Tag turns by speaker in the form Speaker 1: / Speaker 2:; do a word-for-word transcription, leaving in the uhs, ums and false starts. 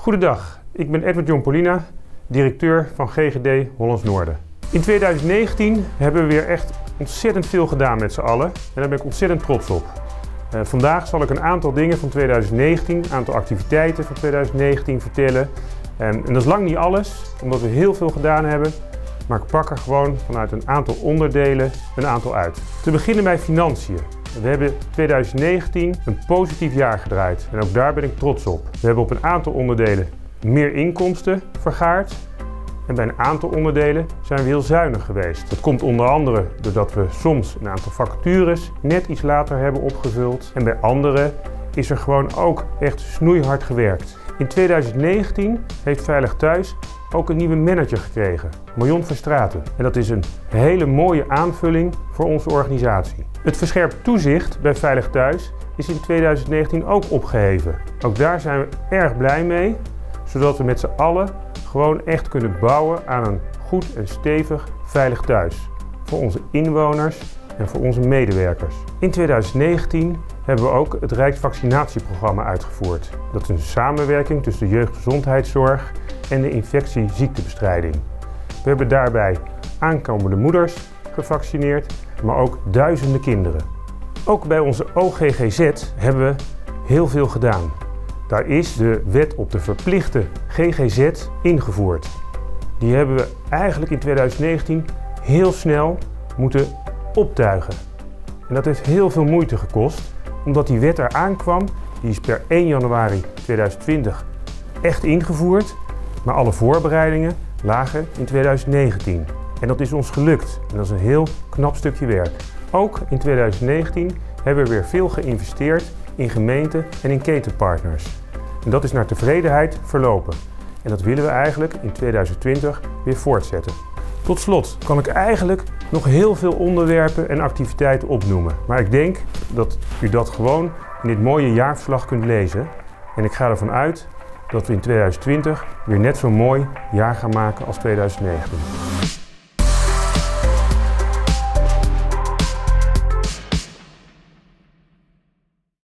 Speaker 1: Goedendag, ik ben Edward John Polina, directeur van G G D Hollands Noorden. In tweeduizend negentien hebben we weer echt ontzettend veel gedaan met z'n allen en daar ben ik ontzettend trots op. Uh, vandaag zal ik een aantal dingen van tweeduizend negentien, een aantal activiteiten van tweeduizend negentien vertellen. Um, en dat is lang niet alles, omdat we heel veel gedaan hebben, maar ik pak er gewoon vanuit een aantal onderdelen een aantal uit. Te beginnen bij financiën. We hebben tweeduizend negentien een positief jaar gedraaid en ook daar ben ik trots op. We hebben op een aantal onderdelen meer inkomsten vergaard en bij een aantal onderdelen zijn we heel zuinig geweest. Dat komt onder andere doordat we soms een aantal vacatures net iets later hebben opgevuld en bij andere is er gewoon ook echt snoeihard gewerkt. In tweeduizend negentien heeft Veilig Thuis ook een nieuwe manager gekregen, Marion Verstraeten. En dat is een hele mooie aanvulling voor onze organisatie. Het verscherpt toezicht bij Veilig Thuis is in tweeduizend negentien ook opgeheven. Ook daar zijn we erg blij mee, zodat we met z'n allen gewoon echt kunnen bouwen aan een goed en stevig Veilig Thuis. Voor onze inwoners en voor onze medewerkers. In tweeduizend negentien hebben we ook het Rijksvaccinatieprogramma uitgevoerd. Dat is een samenwerking tussen de jeugdgezondheidszorg en de infectieziektebestrijding. We hebben daarbij aankomende moeders gevaccineerd, maar ook duizenden kinderen. Ook bij onze O G G Z hebben we heel veel gedaan. Daar is de wet op de verplichte G G Z ingevoerd. Die hebben we eigenlijk in tweeduizend negentien heel snel moeten optuigen. En dat heeft heel veel moeite gekost, omdat die wet eraan kwam. Die is per één januari tweeduizend twintig echt ingevoerd, maar alle voorbereidingen lagen in tweeduizend negentien. En dat is ons gelukt en dat is een heel knap stukje werk. Ook in tweeduizend negentien hebben we weer veel geïnvesteerd in gemeenten en in ketenpartners. En dat is naar tevredenheid verlopen. En dat willen we eigenlijk in tweeduizend twintig weer voortzetten. Tot slot kan ik eigenlijk nog heel veel onderwerpen en activiteiten opnoemen. Maar ik denk dat u dat gewoon in dit mooie jaarverslag kunt lezen. En ik ga ervan uit dat we in tweeduizend twintig weer net zo'n mooi jaar gaan maken als tweeduizend negentien.